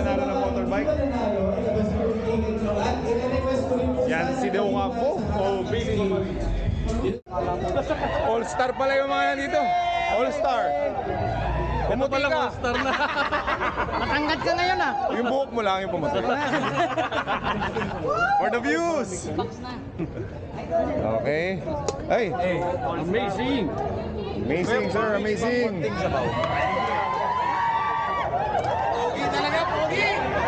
nanalo ng motorbike? Yan si De Ocampo o Billy. All-star pala yung mga yan dito. All-star. Pumuti ka. All-star na. Matangkat ka ngayon ah. Yung buhok mo lang yung pumuti. For the views. Okay. Ay. Amazing. Amazing, sir. Amazing. Pogi talaga, pogi.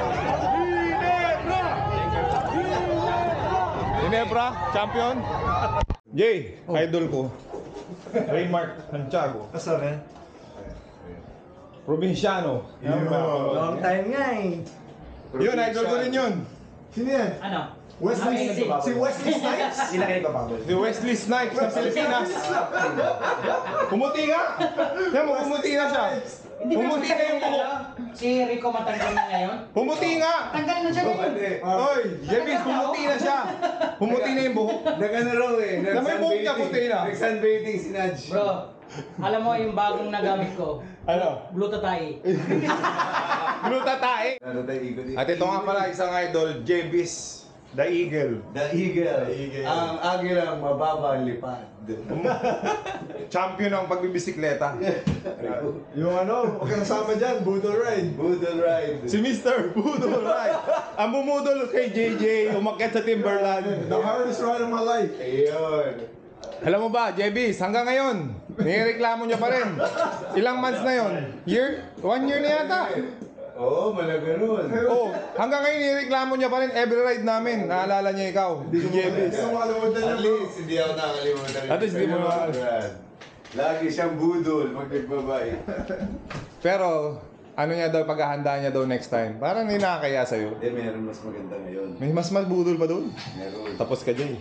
Ginebra, champion. Jay, idol ko. Raymark Santiago. Asa man? Probinsyano. Long time nga eh. Yun, idol ko rin yun. Sino yan? Ano? Wesley, si Wesley Snipes? Sila kayo papagod. Si Wesley Snipes ng Pilipinas. Pumuti nga. Yan mo, pumuti na siya. Pumuti na yung buhok. Si Rico matanggal na ngayon? Pumuti nga. Tanggal na siya ngayon. Oy, Jevis, pumuti na siya. Pumuti na yung buhok. Nag-ano raw eh. Na may buhok niya, puti na. Nag-sunbathing si Nudge. Bro, alam mo yung bagong nagamit ko? Ano? Blue Tatay. Gluta tae. Ano tayo ikot? At ito nga pala, isang idol, Jevis, the Eagle. The Eagle. Ang agilang mababa ang lipad. Champion ng pagbibisikleta. Yung ano, huwag kang sama dyan, Boodle Ride. Boodle ride. Si Mr. Budol, right? Ang bumudol kay JJ, umakyat sa Timberland. The hardest ride of my life. Ayun. Alam mo ba, Jevis, hanggang ngayon, nireklamo niya pa rin. Ilang months na yon? Year? 1 year na yata. Oo, malaganon. Oh, hanggang ngayon nireklamo niya pa rin every ride namin. Naalala niya ikaw, si Jevis. Hindi ko makalimutan At yun, bro. least, hindi ako nakalimutan. At least hindi mo Lagi siyang budol pag nagbabay. Pero, ano niya daw, paghahanda niya daw next time. Parang hindi nakakaya sa'yo. Eh, meron mas maganda ngayon. May mas magbudol pa doon. Meron. Tapos ka, Jay.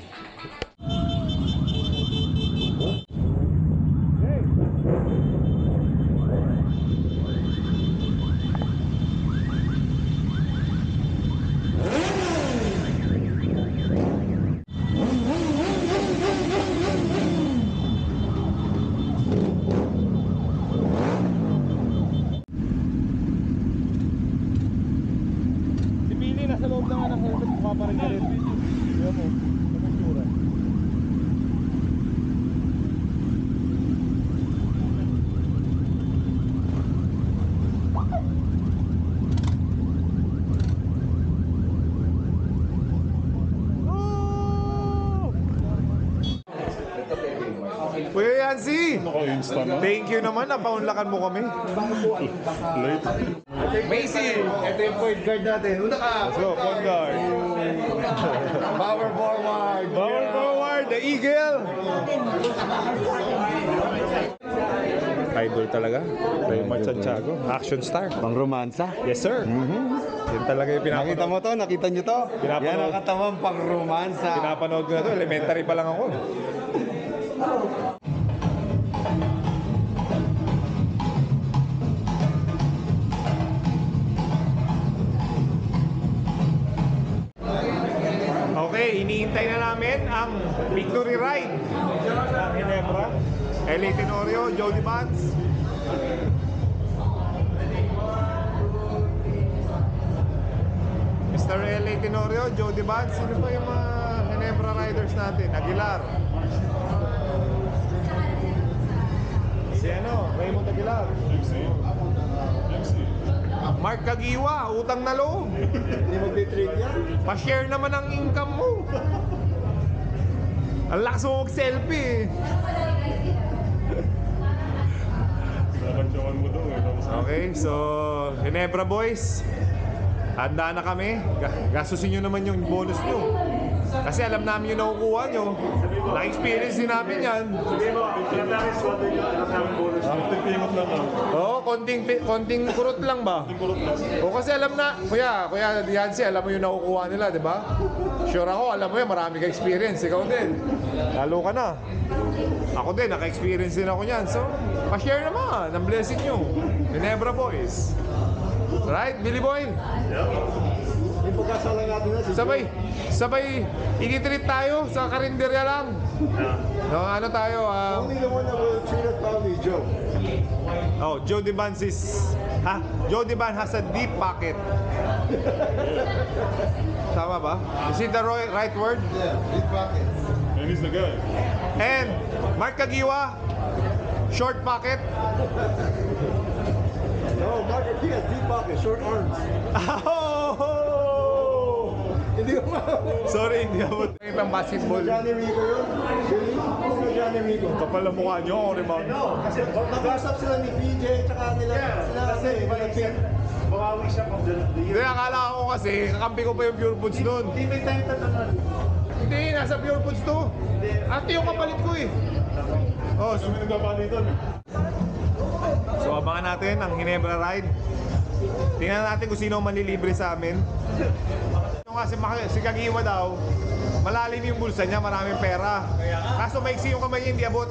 Si Billy nasa loob ng anak helmet, pumaparin ka rin. Diyan mo, kumitsura. Kuya Yancy! Thank you naman, napaunlakan mo kami. Macy! Ito yung point guard natin. Una ka! Let's go, point guard. Power forward! Power forward, the Eagle! Idol talaga. Raymark Santiago, action star. Pang romansa. Yes, sir. Yan talaga yung Nakita mo to? Nakita nyo to? Pinapanood. Yan ang katamang pang romansa. Pinapanood ko na to. Elementary pa lang ako. Okay, iniintay na namin ang victory ride ng Ginebra. L.A. Tenorio, Jody Vance. Mr. L.A. Tenorio, Jody Vance. Sino pa yung mga Ginebra riders natin? Aguilar. Si ano, Raymond Aguilar. Mark Kagiwa, utang na loob. Hindi mag-trade yan. Pa-share naman ang income mo. Ang lakas mo mag-selfie. Okay, so Ginebra boys, handa na kami. Gastusin nyo naman yung bonus nyo. Kasi alam namin yung nakukuha nyo. Na-experience din namin yan. Oo, konting kurot lang ba? O kasi alam na, Kuya Yancy, alam mo yung nakukuha nila, di ba? Sure ako, alam mo yan, marami ka experience. Ikaw din. Lalo ka na. Ako din, naka-experience din ako niyan. So, pa-share naman ang blessing nyo. Ginebra boys. Right, Billy Boy? Yung pagkasala natin na si Sabay, ikitreat tayo sa karinderya lang. No, ano tayo? Only the one that will treat us properly, Joe. Oh, Joe Deban Joe Deban has a deep pocket. Tama ba? Is it the right word? Yeah, deep pocket. And he's the guy. And Mark Kagiwa, short pocket. No, Margaret, he has deep pocket, short arms. Hindi mo Sorry, hindi ako. Pang basketball. Johnny Rico yun. Really? Sino Johnny Rico? Kapal na mukha nyo, ako rebound. Kasi mag-usap sila ni PJ tsaka nila sila kasi nag-pick. Bawawi siya pag Hindi, akala ko kasi, kakampi ko pa yung Pure Foods nun. Teammate tayo tatanong. Hindi, nasa Pure Foods to. Ate yung kapalit ko eh. Oh, Kami nagpapalitan. so abangan natin ang Ginebra Ride. Tingnan natin kung sino ang manlilibre sa amin. Si Kagiwa daw, malalim yung bulsa niya, maraming pera. Kaso maiksi yung kamay niya, hindi abot.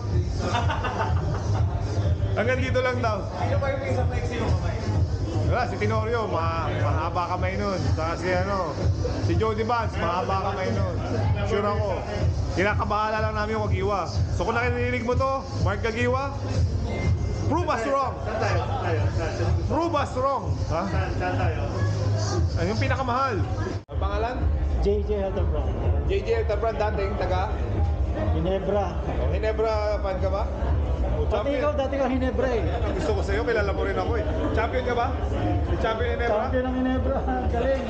Hanggang dito lang daw. Sino ba yung isang maiksi yung kamay? Wala, si Tenorio, mahaba kamay nun. Saka si Joe Debans, mahaba kamay nun. Sure ako. Kinakabahala lang namin yung Kagiwa. So kung nakinilig mo to, Mark Kagiwa, prove us wrong. Saan tayo? Prove us wrong. Ha? Saan tayo? Ano yung pinakamahal? Ang pangalan? JJ Hildebrand. JJ Hildebrand, dating taga Ginebra. Ginebra fan ka ba? O, Pati ikaw, dati ka Ginebra eh. Ang gusto ko sa'yo, kilala mo rin ako eh. Champion ka ba? Si Champion Ginebra? Champion ng Ginebra. Galing.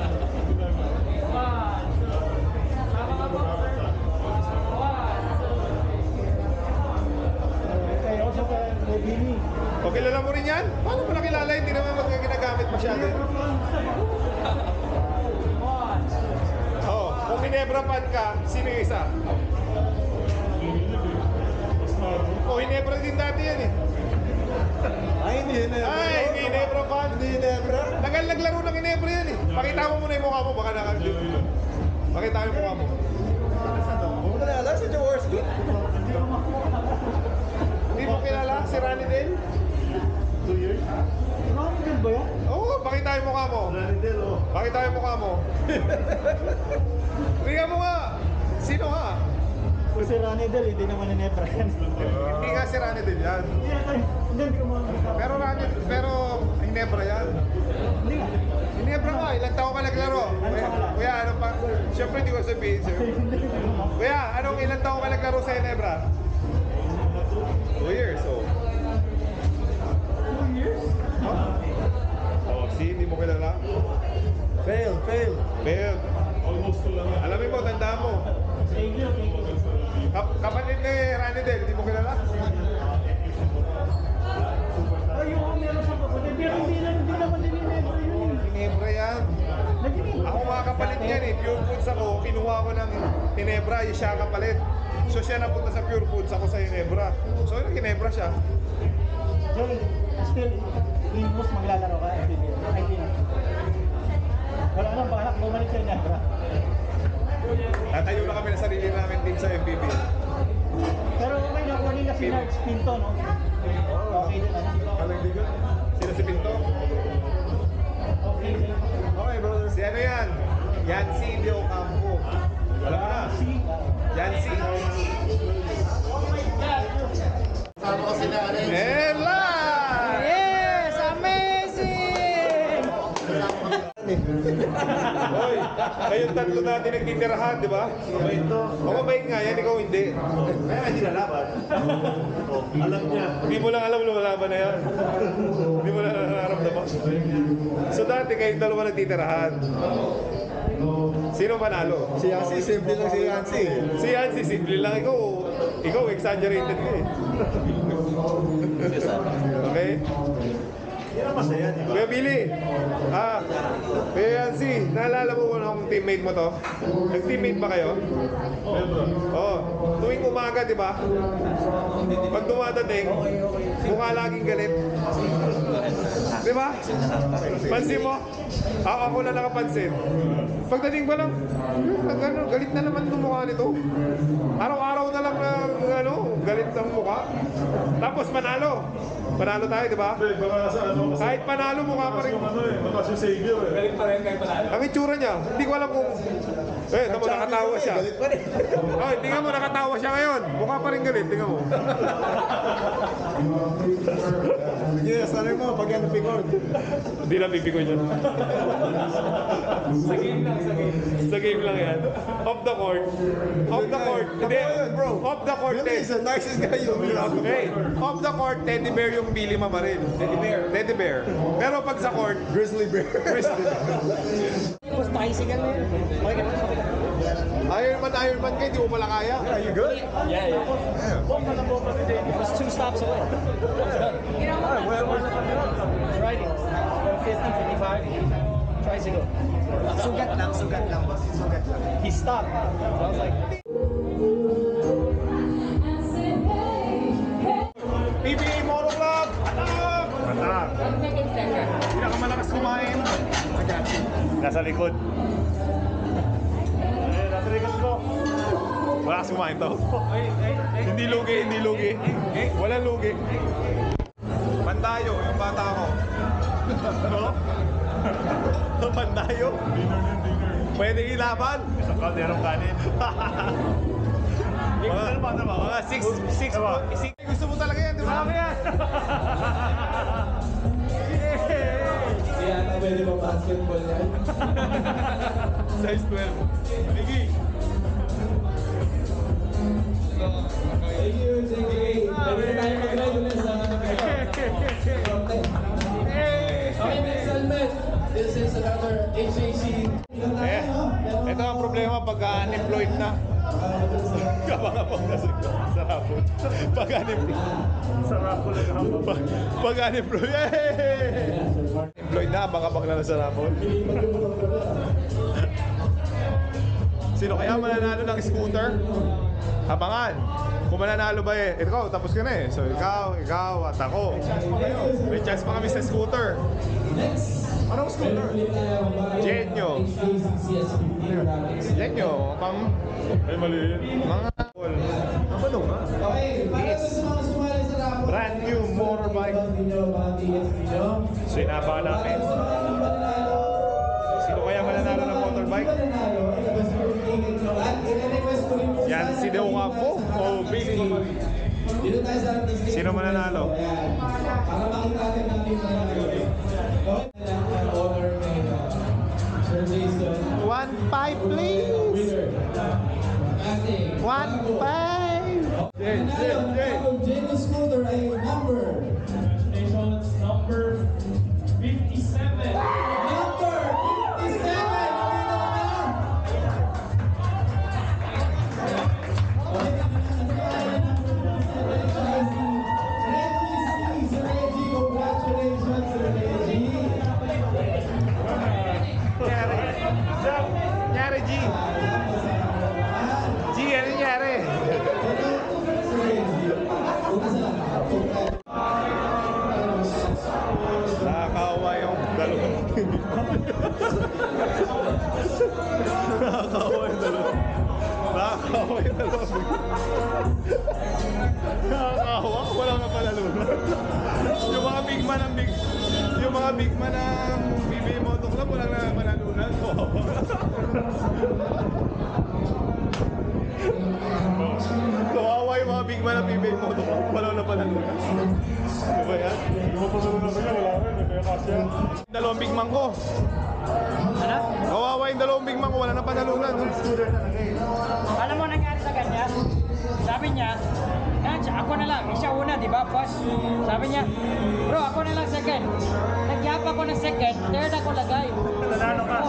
Okay, also kay Bini. O, kilala mo rin yan? Paano mo nakilala? Hindi naman ginagamit masyado. Oh, kung Ginebra fan ka, sino yung isa? Oh, Ginebra din dati yan eh. Ay, hindi na. Ay, Ginebra fan. Hindi Ginebra. Tagal naglaro ng Ginebra yan eh. Pakita mo muna yung mukha mo, baka Pakita mo yung mukha mo. Huwag mo na alam si Jaworski. Hindi mo kilala si Ronnie Dale? 2 years? Ronald ba yan? Oo, pakita yung mukha mo. Ranidel, oh. Pakita yung mukha mo. Tingnan mo nga. Sino nga? Kung si Ronnie Del, hindi naman Ginebra yan. Hindi nga si Ronnie Dale yan. Hindi ko mo. Pero Ginebra yan. Hindi nga. Ginebra nga, ilang taon ka naglaro? Kuya, ano pa? Siyempre hindi ko sabihin sir. Kuya, ilang taon ka naglaro sa Ginebra? 2 years, oh. 2 years? Oh, see, hindi mo kilala? Fail. Babe, Almost 2 lang. alamin mo, tandaan mo. Stadium. Kapatid ni Ronnie Dale, hindi mo kilala? Ayun, meron sa kapatid. Pero hindi naman din Ginebra yun eh. Ginebra yan. Ako mga kapalit niyan eh. Pure Foods ako. Kinuha ko ng Ginebra, yung siya kapalit. So siya napunta sa Pure Foods, ako sa Ginebra. So yung Ginebra siya. Joel, still, Limos maglalaro ka, FPB. I think. Wala nang balak, bumalik sa Ginebra. Tatayo na kami na sarili namin team sa MPB. Pero okay, nakuha nila si Nards Pinto, no? Okay din, ano? Sino si Pinto? Okay din. Okay, brother. Si ano yan? Yancy de Ocampo. Alam mo na? Yancy. And live! Yes! Amazing! Hoy, kayong tatlo natin nagtitirahan, di ba? Mabait to. O mabait nga yan, ikaw hindi. Kaya hindi lalaban. Oh, alam niya. Hindi mo lang alam lumalaban na yan. Hindi mo lang nararamdaman. So dati kayong dalawa nagtitirahan. Sino panalo? Si Yancy, simple lang si Yancy. Si Yancy, simple lang. Ikaw exaggerated ka eh. Okay? Yan ang masaya, di ba? Kuya Billy, Kuya Yancy, naalala mo kung anong teammate mo to? Nag-teammate ba kayo? Oo. Tuwing umaga, di ba? Pag dumadating, mukha laging galit. Di ba? Pansin mo? Ako na nakapansin. Pagdating ba lang, galit na naman itong mukha nito. Araw-araw na lang na galit ang mukha. Tapos manalo. Panalo tayo, di ba? Baka sa ano kasi. Kahit panalo, mukha pa rin. Yung ano eh, Lumabas yung savior eh. Galing pa rin kayo panalo. Ang itsura niya, hindi ko alam kung... Eh, tamo, nakatawa siya. Galit pa rin. Oh, tingnan mo, nakatawa siya ngayon. Mukha pa rin galit, tingnan mo. Yes, ano mo, pag yan napikod. Hindi lang pipikoy dyan. Sa game lang, sa game. Sa game lang yan. Off the court. Off the court. Hindi, bro. Off the court. Really, is a nicest guy you'll meet out the Hey, off the court, teddy bear yung Billy Mamaril. Teddy bear. Teddy bear. Pero pag sa court, Grizzly bear. Tapos pakisigan mo yun. Okay ka na. Iron Man ka, hindi mo pala kaya. Yeah, you good? Yeah. It was 2 stops away. Riding. 50, 55. Tries to go. Sugat lang, boss. Sugat lang. He stopped. So I was like, PBA Moto Club! Atak! Atak! Pinakamalakas kumain. Nasa likod. Nasa likod ko. Malakas kumain to. Hindi lugi, hindi lugi. Walang lugi. Pandayo, yung bata ko. Ano? Pandayo? Pwede ilaban? Isang kalderong kanin. Mga 6. Gusto mo talaga yan, di ba? Yan. Kaya na pwede ba basketball yan? Size 12. Migi. Thank you, JK. Pwede na tayo mag-ride ulit sa Okay, next helmet. This is another HAC. Ito ang problema pag unemployed na. Kapangapang na sa rapon. Pag unemployed. Sa raffle lang ako. Pag unemployed. Employed na, baka na sa rapon. Sino kaya mananalo ng scooter? Abangan. Kung mananalo ba eh, ikaw, tapos ka na eh. So ikaw at ako. May chance pa kami sa scooter. Anong scooter? Genyo. Genyo, pang Ay, mali yun. mga Ano nga? Okay, para sa mga sumali sa rapor. brand new motorbike. So inabangan namin. Sino kaya mananalo ng motorbike? Yan si Deo Campo o Billy. Dito tayo sa harap ng stage. Sino mananalo? Para makita natin natin. Okay, honor kay Sir Jason. 1-5 please. Winner. Ating 1-5. Jenny Scooter ay number. Nations number 57. Number 57! Nyari G. G, ano nyari? Nakakawa yung dalawang. Nakakawa yung dalawang. Nakakawa yung dalawang. Nakakawa? Walang napalalunan. Yung mga big man ng PBA Moto Club, walang napalalunan. Kawawa yung mga big man ng PBA Moto Club, walang napalalunan. Diba yan? Yung mapasunan na niya, wala rin. May kasya. Dalawang big man ko. ano? Kawawa yung dalawang big man ko, wala na panalunan. No? Alam mo nangyari sa kanya? Sabi niya, ako na lang, siya una, di ba? First, sabi niya, bro, ako na lang second. Nagyapa ko ng second, third ako lagay. Nanalo ka.